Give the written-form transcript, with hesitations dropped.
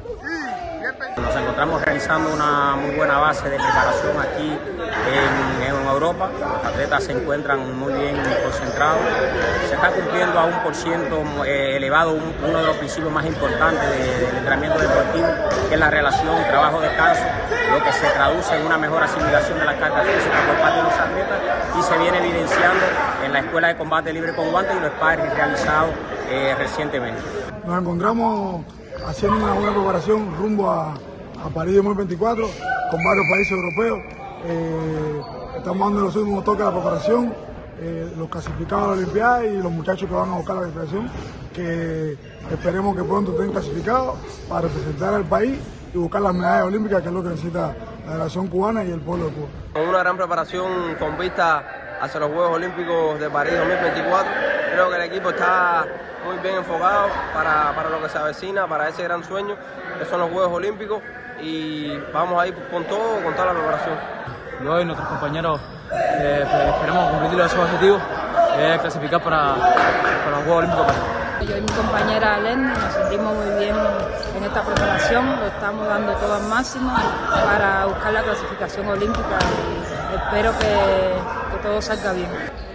Nos encontramos realizando una muy buena base de preparación aquí en Europa. Los atletas se encuentran muy bien concentrados. Se está cumpliendo a 1% elevado uno de los principios más importantes del entrenamiento deportivo, que es la relación trabajo-descanso, lo que se traduce en una mejor asimilación de la carga física por parte de los atletas y se viene evidenciando en la Escuela de Combate Libre con Guantes y los sparring realizados recientemente. Nos encontramos haciendo una buena preparación rumbo a París 2024 con varios países europeos. Estamos dando los últimos toques a la preparación, los clasificados a la Olimpiada y los muchachos que van a buscar la clasificación, que esperemos que pronto estén clasificados para representar al país y buscar las medallas olímpicas, que es lo que necesita la delegación cubana y el pueblo de Cuba. Con una gran preparación con vista hacia los Juegos Olímpicos de París 2024, creo que el equipo está muy bien enfocado para lo que se avecina, para ese gran sueño que son los Juegos Olímpicos, y vamos a ir con toda la preparación. Yo y nuestros compañeros esperamos cumplir esos objetivos, clasificar para los Juegos Olímpicos. Yo y mi compañera Len nos sentimos muy bien en esta preparación, lo estamos dando todo al máximo para buscar la clasificación olímpica y espero que todo salga bien.